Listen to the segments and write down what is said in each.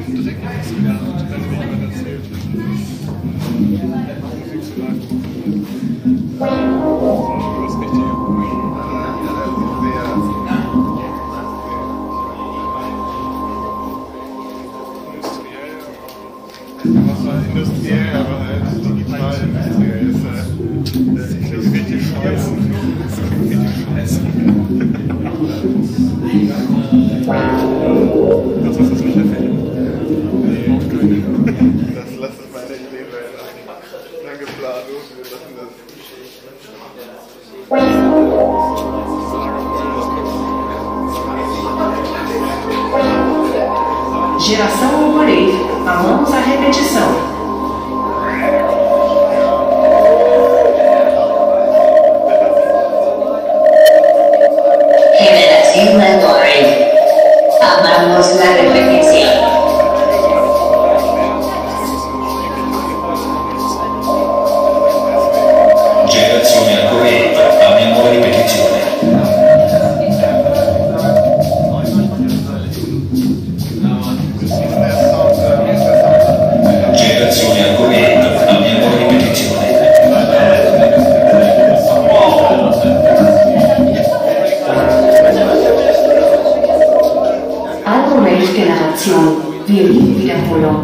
direkt nichts gelernt, wenn mir jemand erzählt hat. Musik zu live. Das ist richtig. Industriell, aber halt digital industriell ist das klingt richtig scheiße. Das klingt richtig scheiße. Das ist das nicht erfällt. Nee, auch keine. Lass es meine Idee sein. Lange Planung, wir lassen das. Geração algoritmo. Vamos à repetição. Generación algoritmo. Amamos la repetición. Generazione algoritmo. Amiamo la ripetizione. Generazione algoritmo. Amiamo la ripetizione. Algorithmus-Generation. Violinwiederholung.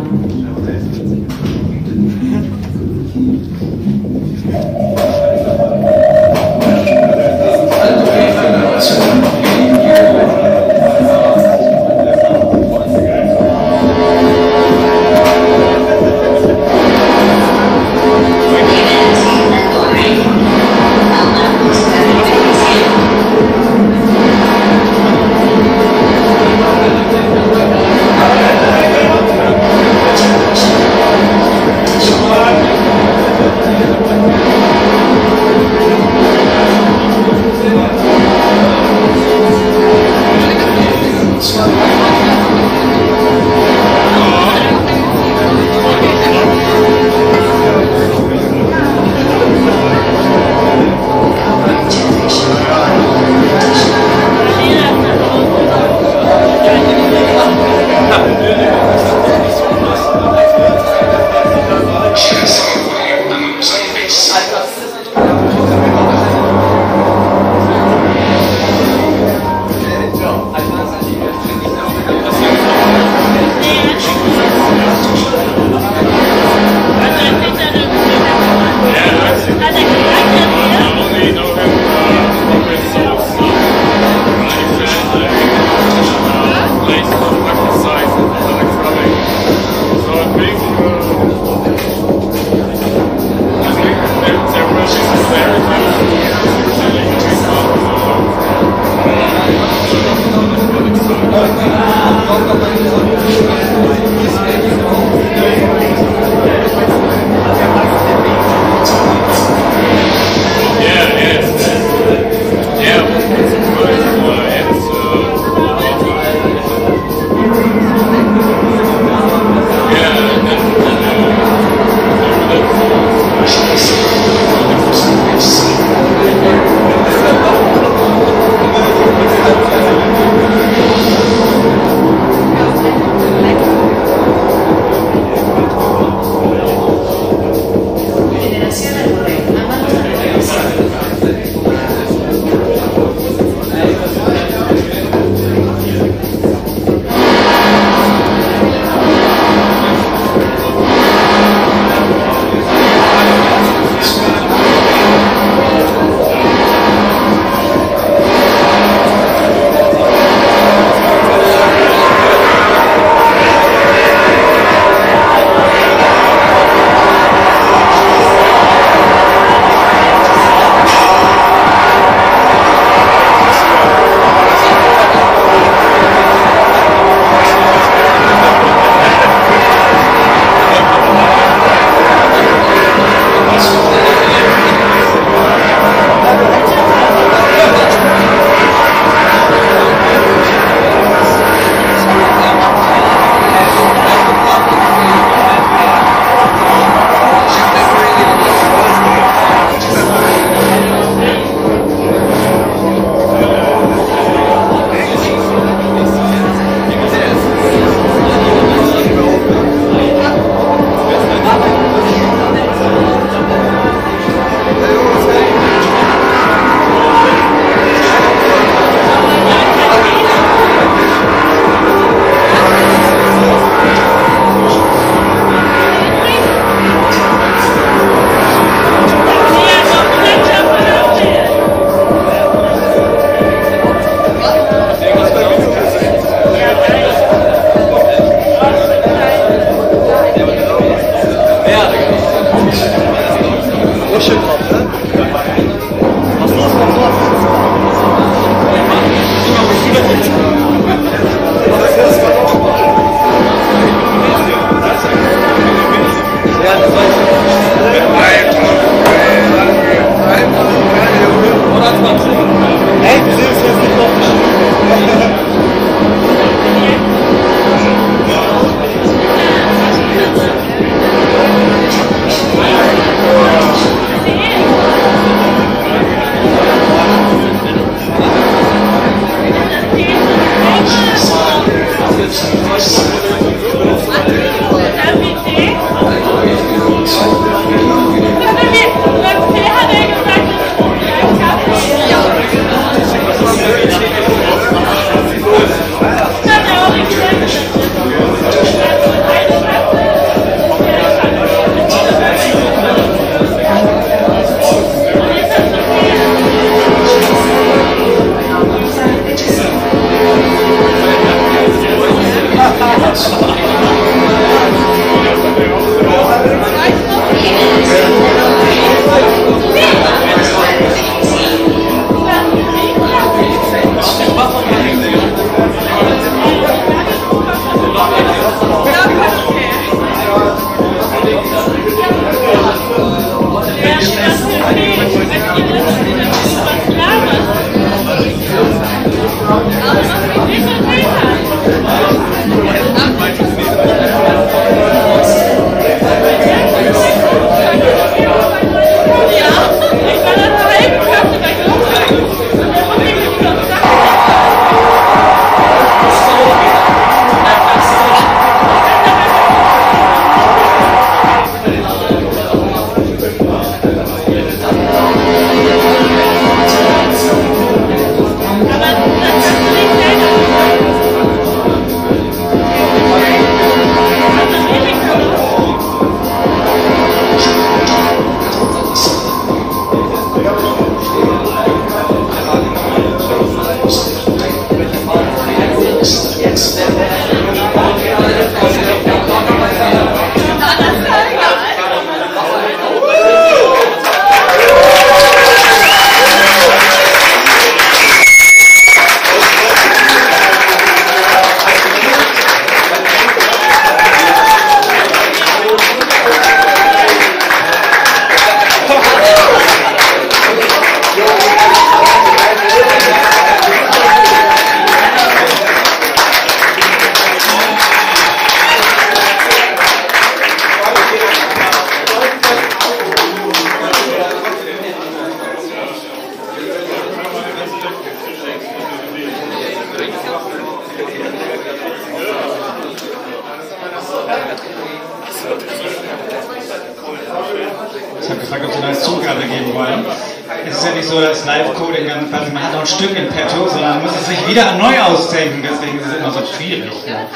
Ich habe gefragt, ob Sie eine Zugabe geben wollen. Es ist ja nicht so, dass Live-Coding dann quasi, man hat noch ein Stück in petto, sondern man muss es sich wieder neu ausdenken, deswegen ist es immer so schwierig. Ja.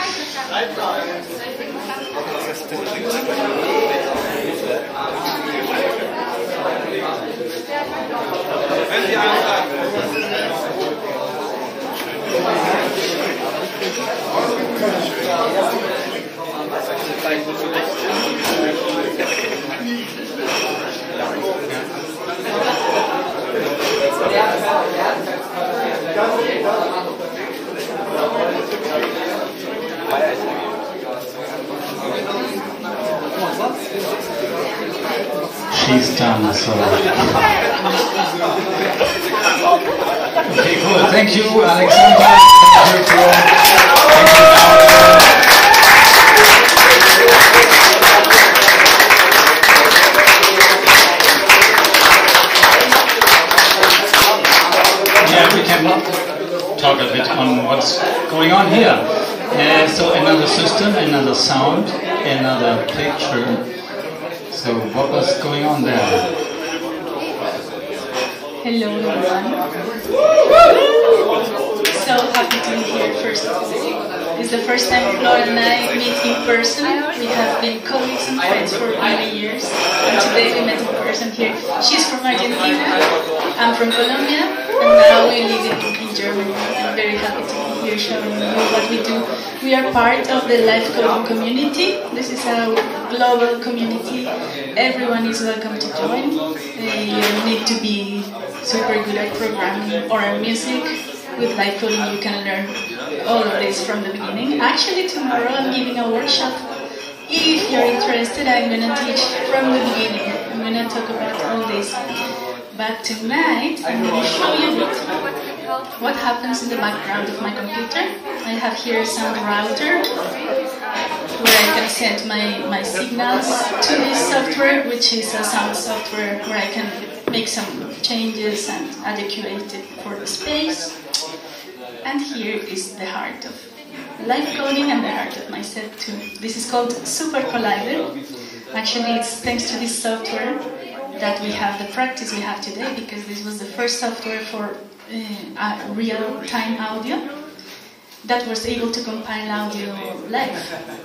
She's done, so. Okay, cool. Thank you, Alexander. Thank you, yeah, we can talk a bit on what's going on here. So another system, another sound, another picture. So what was going on there? Hello everyone. So happy to be here first. It's the first time Flora and I meet in person. We have been colleagues and friends for many years. And today we met in person here. She's from Argentina, I'm from Colombia, and now we live in Germany. I'm very happy to be here showing you what we do. We are part of the Live Coding community. This is a global community. Everyone is welcome to join. You don't need to be super good at programming or at music. With Live Coding you can learn all of this from the beginning. Actually tomorrow I'm giving a workshop. If you're interested, I'm going to teach from the beginning. I'm going to talk about all this. But tonight I'm going to show you what happens in the background of my computer. I have here a sound router where I can send my signals to this software, which is a sound software where I can make some changes and adequate it for the space. And here is the heart of live coding and the heart of my set too. This is called Super Collider. Actually, it's thanks to this software that we have the practice we have today, because this was the first software for real-time audio that was able to compile audio live.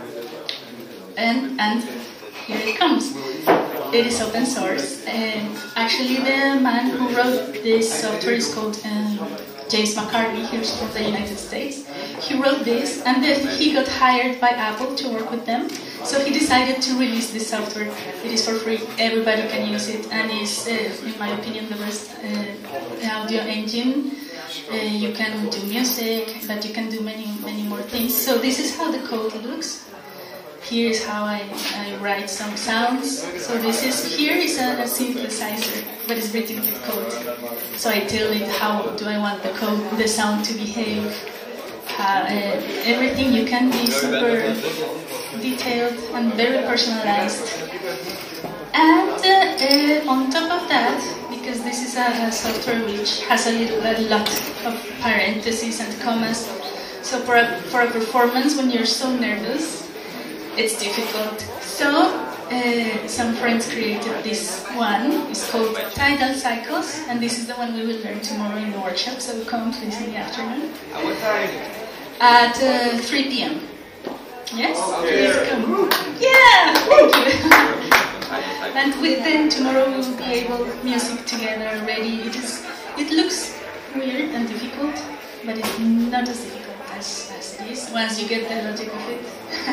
And here it comes. It is open source. And actually, the man who wrote this software is called James McCarthy. He's from the United States. He wrote this, and then he got hired by Apple to work with them. So he decided to release this software. It is for free. Everybody can use it, and is, in my opinion, the best audio engine. You can do music, but you can do many more things. So this is how the code looks. Here is how I write some sounds. So here is a synthesizer, but it's written with code. So I tell it how do I want the sound to behave. Everything you can be super detailed and very personalized. And on top of that, because this is a software which has a lot of parentheses and commas, so for a performance when you're so nervous, it's difficult. So some friends created this one. It's called Tidal Cycles, and this is the one we will learn tomorrow in the workshop. So come please in the afternoon at 3 p.m. Yes, please come. Yeah, thank you. And then tomorrow we will be able music together ready. It looks weird and difficult, but it's not as difficult as it is once you get the logic of it.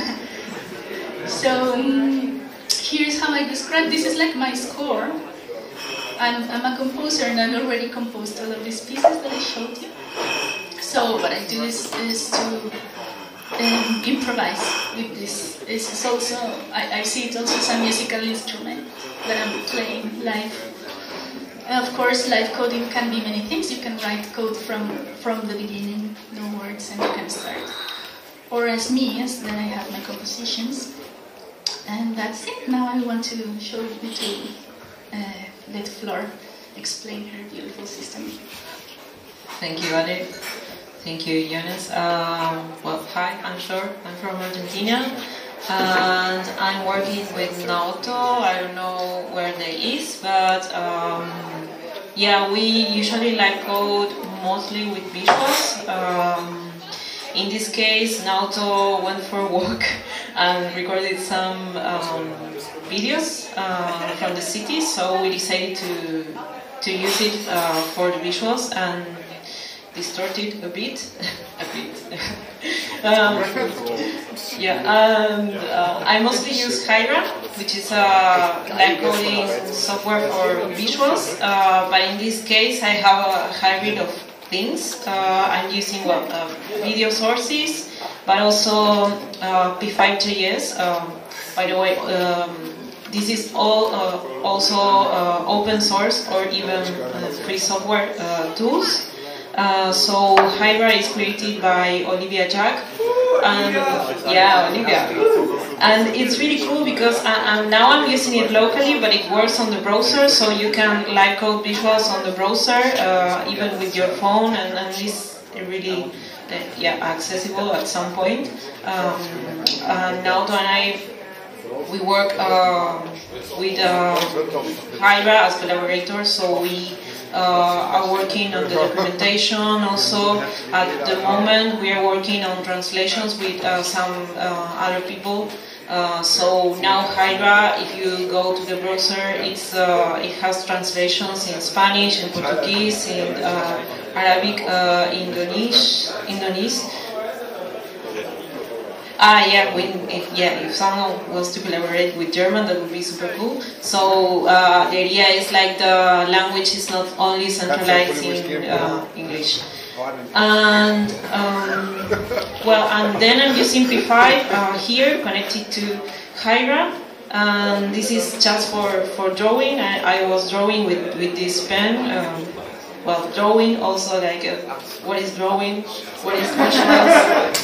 So here's how I describe. This is like my score. I'm a composer, and I've already composed all of these pieces that I showed you. So what I do is to improvise with this. This is also, I see it also as a musical instrument that I'm playing live. Of course, live coding can be many things. You can write code from the beginning, no words, and you can start. Or as me, then I have my compositions. And that's it. Now I want to show you let Flor explain her beautiful system. Thank you, Ade. Thank you, Jonas. Well, hi, I'm Flor. I'm from Argentina, and I'm working with Naoto. I don't know where they is, but yeah, we usually like code mostly with visuals. In this case, Naoto went for a walk and recorded some videos from the city, so we decided to use it for the visuals and distort it a bit. I mostly use Hydra, which is a live coding software for visuals, but in this case I have a hybrid of things. I'm using video sources, but also P5.js. By the way, this is all also open source or even free software tools. So Hydra is created by Olivia Jack, and yeah, Olivia, and it's really cool because now I'm using it locally, but it works on the browser, so you can live code visuals on the browser, even with your phone, and it's really accessible at some point. And Naoto and we work with Hydra as collaborators, so we are working on the documentation. Also, at the moment, we are working on translations with some other people. So now Hydra, if you go to the browser, it has translations in Spanish, in Portuguese, in Arabic, Indonesian. If someone wants to collaborate with German, that would be super cool. So the idea is like the language is not only centralized in English. And and then I'm using P5 here connected to Hydra. And this is just for drawing. I was drawing with this pen. Drawing also like what is drawing, what is martial.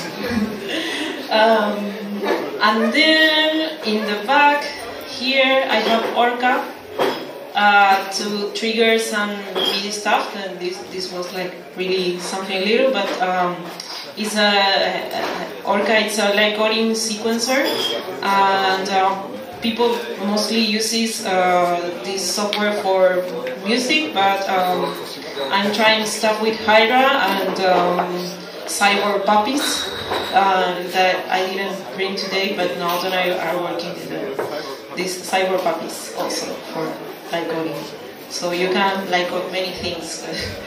And then in the back here I have Orca to trigger some MIDI stuff, and this was like really something little, but It's Orca. It's a line coding sequencer, and people mostly uses this software for music, but I'm trying stuff with Hydra and Cyborg Puppies that I didn't bring today, but now that I are working with these Cyborg Puppies also for line coding. So you can line code many things.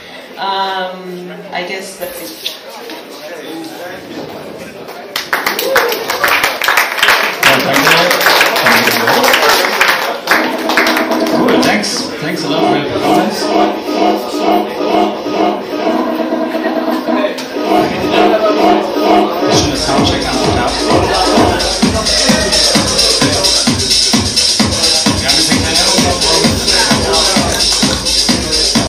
I guess that's it. Cool, thanks a lot for your